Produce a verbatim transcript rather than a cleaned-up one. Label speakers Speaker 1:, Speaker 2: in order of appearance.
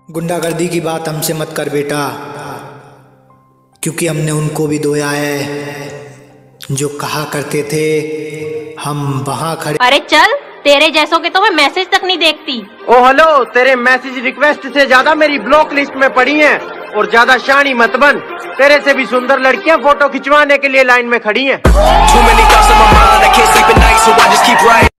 Speaker 1: गुंडागर्दी की बात हमसे मत कर बेटा, क्योंकि हमने उनको भी धोया है जो कहा करते थे हम वहाँ खड़े।
Speaker 2: अरे चल, तेरे जैसों के तो मैं मैसेज तक नहीं देखती।
Speaker 3: ओ हेलो, तेरे मैसेज रिक्वेस्ट से ज्यादा मेरी ब्लॉक लिस्ट में पड़ी हैं और ज्यादा शानी मत बन। तेरे से भी सुंदर लड़कियां फोटो खिंचवाने के लिए लाइन में खड़ी हैं।